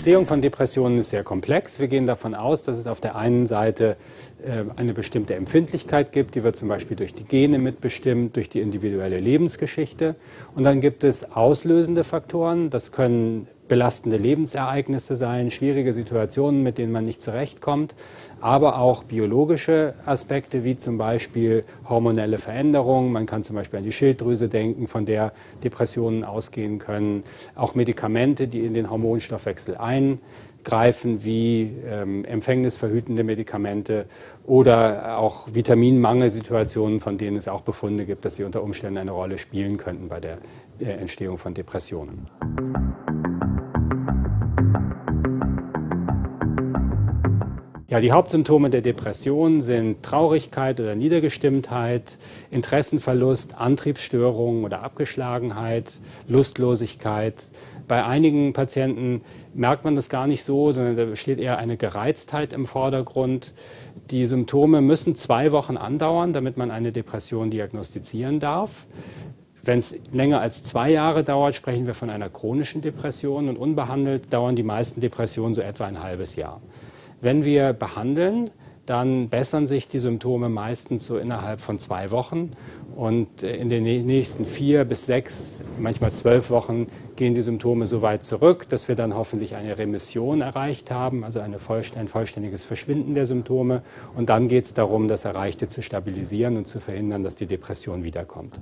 Entstehung von Depressionen ist sehr komplex. Wir gehen davon aus, dass es auf der einen Seite eine bestimmte Empfindlichkeit gibt, die wird zum Beispiel durch die Gene mitbestimmt, durch die individuelle Lebensgeschichte. Und dann gibt es auslösende Faktoren, das können belastende Lebensereignisse sein, schwierige Situationen, mit denen man nicht zurechtkommt, aber auch biologische Aspekte wie zum Beispiel hormonelle Veränderungen. Man kann zum Beispiel an die Schilddrüse denken, von der Depressionen ausgehen können. Auch Medikamente, die in den Hormonstoffwechsel eingreifen, wie empfängnisverhütende Medikamente oder auch Vitaminmangelsituationen, von denen es auch Befunde gibt, dass sie unter Umständen eine Rolle spielen könnten bei der Entstehung von Depressionen. Ja, die Hauptsymptome der Depression sind Traurigkeit oder Niedergestimmtheit, Interessenverlust, Antriebsstörungen oder Abgeschlagenheit, Lustlosigkeit. Bei einigen Patienten merkt man das gar nicht so, sondern da steht eher eine Gereiztheit im Vordergrund. Die Symptome müssen 2 Wochen andauern, damit man eine Depression diagnostizieren darf. Wenn es länger als 2 Jahre dauert, sprechen wir von einer chronischen Depression, und unbehandelt dauern die meisten Depressionen so etwa ein halbes Jahr. Wenn wir behandeln, dann bessern sich die Symptome meistens so innerhalb von 2 Wochen, und in den nächsten 4 bis 6, manchmal 12 Wochen gehen die Symptome so weit zurück, dass wir dann hoffentlich eine Remission erreicht haben, also ein vollständiges Verschwinden der Symptome, und dann geht es darum, das Erreichte zu stabilisieren und zu verhindern, dass die Depression wiederkommt.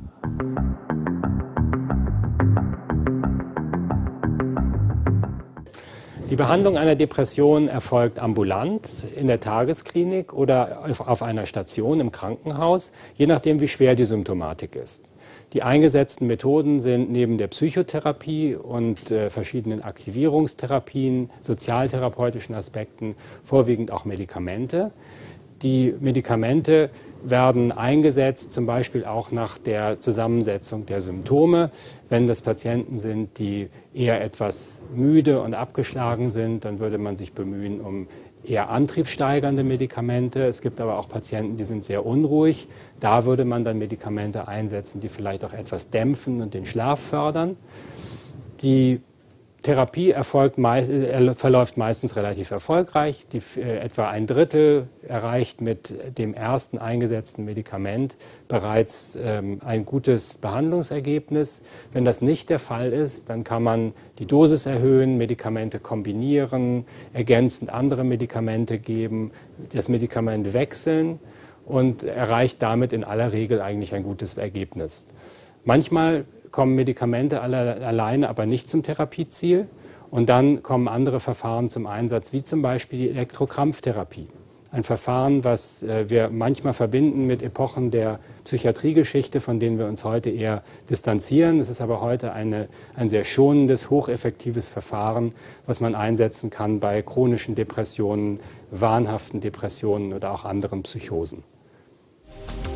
Die Behandlung einer Depression erfolgt ambulant in der Tagesklinik oder auf einer Station im Krankenhaus, je nachdem, wie schwer die Symptomatik ist. Die eingesetzten Methoden sind neben der Psychotherapie und verschiedenen Aktivierungstherapien, sozialtherapeutischen Aspekten vorwiegend auch Medikamente. Die Medikamente werden eingesetzt, zum Beispiel auch nach der Zusammensetzung der Symptome. Wenn das Patienten sind, die eher etwas müde und abgeschlagen sind, dann würde man sich bemühen um eher antriebssteigernde Medikamente. Es gibt aber auch Patienten, die sind sehr unruhig. Da würde man dann Medikamente einsetzen, die vielleicht auch etwas dämpfen und den Schlaf fördern. Die Therapie verläuft meistens relativ erfolgreich. Etwa 1/3 erreicht mit dem ersten eingesetzten Medikament bereits ein gutes Behandlungsergebnis. Wenn das nicht der Fall ist, dann kann man die Dosis erhöhen, Medikamente kombinieren, ergänzend andere Medikamente geben, das Medikament wechseln und erreicht damit in aller Regel eigentlich ein gutes Ergebnis. Manchmal kommen Medikamente alleine aber nicht zum Therapieziel, und dann kommen andere Verfahren zum Einsatz, wie zum Beispiel die Elektrokrampftherapie. Ein Verfahren, was wir manchmal verbinden mit Epochen der Psychiatriegeschichte, von denen wir uns heute eher distanzieren. Es ist aber heute ein sehr schonendes, hocheffektives Verfahren, was man einsetzen kann bei chronischen Depressionen, wahnhaften Depressionen oder auch anderen Psychosen.